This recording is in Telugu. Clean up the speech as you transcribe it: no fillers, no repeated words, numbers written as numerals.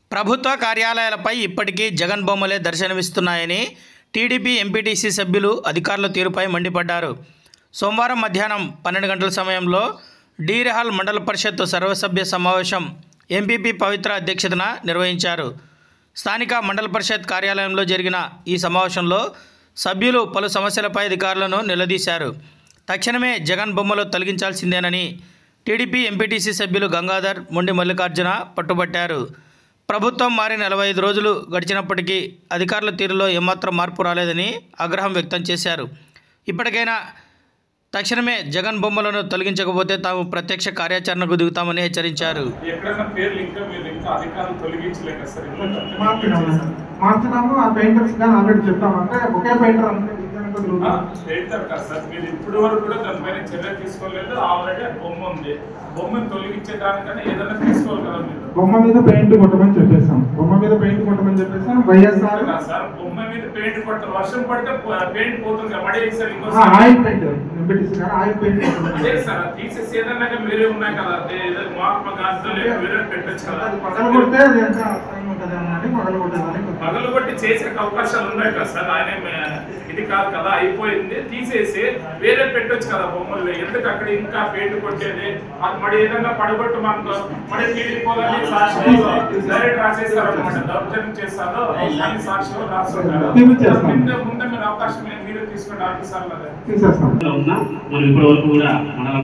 ప్రభుత్వ కార్యాలయాలపై ఇప్పటికీ జగన్ బొమ్మలే దర్శనమిస్తున్నాయని టీడీపీ ఎంపీటీసీ సభ్యులు అధికారుల తీరుపై మండిపడ్డారు. సోమవారం మధ్యాహ్నం 12 గంటల సమయంలో డీరెహాల్ మండల పరిషత్ సర్వసభ్య సమావేశం ఎంపీపీ పవిత్ర అధ్యక్షతన నిర్వహించారు. స్థానిక మండల పరిషత్ కార్యాలయంలో జరిగిన ఈ సమావేశంలో సభ్యులు పలు సమస్యలపై అధికారులను నిలదీశారు. తక్షణమే జగన్ బొమ్మలు తొలగించాల్సిందేనని టీడీపీ ఎంపీటీసీ సభ్యులు గంగాధర్, మొండి మల్లికార్జున పట్టుబట్టారు. ప్రభుత్వం మారి 45 రోజులు గడిచినప్పటికీ అధికారుల తీరులో ఏమాత్రం మార్పు రాలేదని ఆగ్రహం వ్యక్తం చేశారు. ఇప్పటికైనా తక్షణమే జగన్ బొమ్మలను తొలగించకపోతే తాము ప్రత్యక్ష కార్యాచరణకు దిగుతామని హెచ్చరించారు. మార్చుదాము. ఆ పెయింటర్స్ కానీ ఆల్రెడీ చెప్పామంటే ఒకే పెయింటర్ ఇప్పుడు వరకు కూడా దానిపైన చర్య తీసుకోలేదు. ఆల్రెడీ బొమ్మ ఉంది, బొమ్మను తొలగించేదానికన్నా ఏదైనా తీసుకోవాలి కదా. మీరు బొమ్మ మీద పెయింట్ కొట్టమని చెప్పేసాం. వైఎస్ఆర్ సార్ బొమ్మ మీద పెయింట్ కొట్టారు. వర్షం పడితే పెయింట్ పోతుంది. ఆయిల్ పెయింట్ ఆయిల్ పెయింట్ అదే సార్ తీసేసి ఏదన్నా మీరే ఉన్నాయి కదా. మహాత్మా గాంధీ వేరే పెట్టచ్చు కదా. పగలు కొట్టి చేసే అవకాశాలు ఉన్నాయి కదా సార్. ఆయన ఇది కాదు కదా, అయిపోయింది. తీసేసి వేరే పెట్టొచ్చు కదా బొమ్మలు. ఎందుకు అక్కడ ఇంకా పెయింట్ కొట్టేది? అది మరి ఏదన్నా పడగొట్టు మనకు మరి తీరిపోదని డైరెక్ట్ రాసేస్తారు అనమాట. దౌర్జన్యం చేస్తారు అని సాక్షిలో రాసుకుంటారు. ముందే మీరు అవకాశం మీరు తీసుకోండి. ఆఫీసర్లు మనం ఇప్పటి వరకు కూడా మన